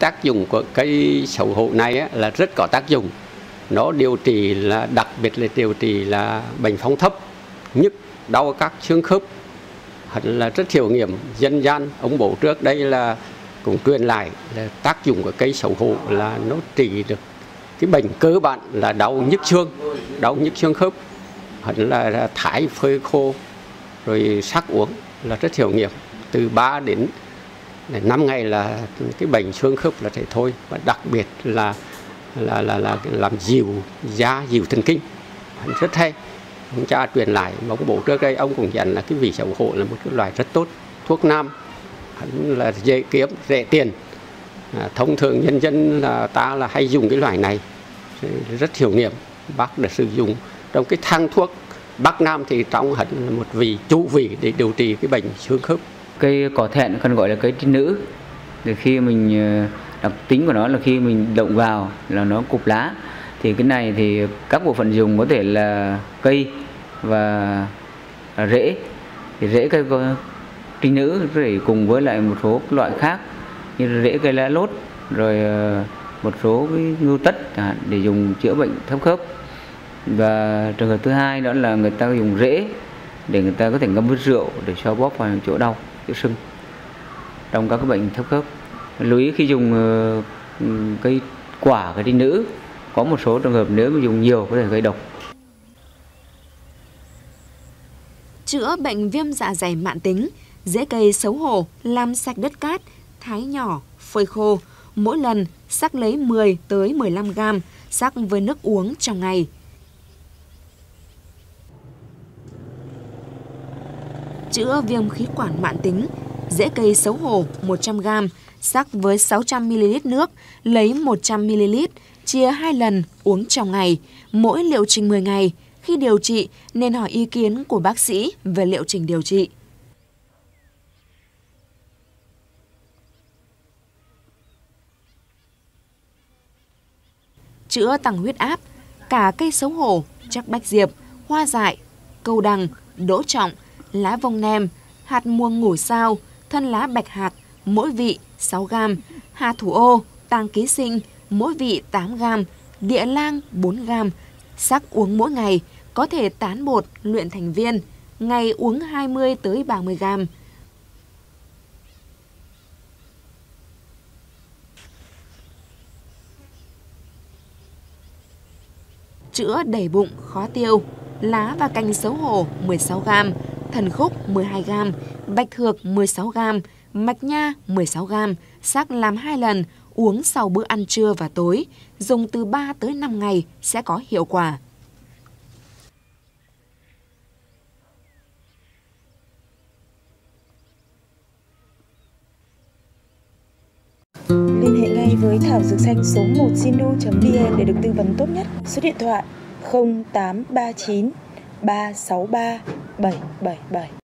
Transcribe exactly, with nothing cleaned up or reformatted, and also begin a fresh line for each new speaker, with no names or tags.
Tác dụng của cây xấu hổ này á, là rất có tác dụng. Nó điều trị là đặc biệt là điều trị là bệnh phong thấp, nhức, đau các xương khớp. Hẳn là rất hiệu nghiệm dân gian. Ông bố trước đây là cũng truyền lại là tác dụng của cây xấu hổ là nó trị được cái bệnh cơ bản là đau nhức xương, đau nhức xương khớp. Hẳn là thái phơi khô rồi sắc uống là rất hiệu nghiệm. Từ ba đến năm ngày là cái bệnh xương khớp là thể thôi, và đặc biệt là là là, là làm dịu da, dịu thần kinh, rất hay. Ông cha truyền lại, ông bố trước đây ông cũng dặn là cái vị xấu hổ là một cái loại rất tốt, thuốc nam, là dễ kiếm, rẻ tiền. À, thông thường nhân dân là ta là hay dùng cái loại này, rất hiệu nghiệm. Bác đã sử dụng trong cái thang thuốc Bắc Nam thì trong hẳn là một vị chủ vị để điều trị cái bệnh xương khớp.
Cây cỏ thẹn còn gọi là cây trinh nữ. Thì khi mình đặc tính của nó là khi mình động vào là nó cụp lá. Thì cái này thì các bộ phận dùng có thể là cây và rễ. Thì rễ cây trinh nữ rồi cùng với lại một số loại khác như rễ cây lá lốt, rồi một số cái ngưu tất để dùng chữa bệnh thấp khớp. Và trường hợp thứ hai đó là người ta dùng rễ để người ta có thể ngâm với rượu để cho bóp vào chỗ đau, chỗ sưng trong các cái bệnh thấp khớp. Lưu ý khi dùng cây quả cây trinh nữ, có một số trường hợp nếu mà dùng nhiều có thể gây độc.
Chữa bệnh viêm dạ dày mãn tính, rễ cây xấu hổ làm sạch đất cát, thái nhỏ, phơi khô. Mỗi lần sắc lấy mười tới mười lăm gam, sắc với nước uống trong ngày. Chữa viêm khí quản mãn tính, rễ cây xấu hổ một trăm gam, sắc với sáu trăm mi li lít nước, lấy một trăm mi li lít, chia hai lần uống trong ngày, mỗi liệu trình mười ngày. Khi điều trị nên hỏi ý kiến của bác sĩ về liệu trình điều trị. Chữa tăng huyết áp, cả cây xấu hổ, trắc bách diệp, hoa dại, câu đằng, đỗ trọng, lá vong nem, hạt muông ngủ sao, thân lá bạch hạc, mỗi vị sáu gam, hà thủ ô, tang ký sinh, mỗi vị tám gam, địa lang bốn gam, sắc uống mỗi ngày, có thể tán bột luyện thành viên, ngày uống hai mươi tới ba mươi gam. Chữa đầy bụng, khó tiêu, lá và cành xấu hổ mười sáu gam, thần khúc mười hai gam, bạch thược mười sáu gam, mạch nha mười sáu gam, sắc làm hai lần, uống sau bữa ăn trưa và tối, dùng từ ba tới năm ngày sẽ có hiệu quả.
Liên hệ ngay với Thảo Dược Xanh số một sinu chấm vn để được tư vấn tốt nhất. Số điện thoại không tám ba chín ba sáu ba bảy bảy bảy.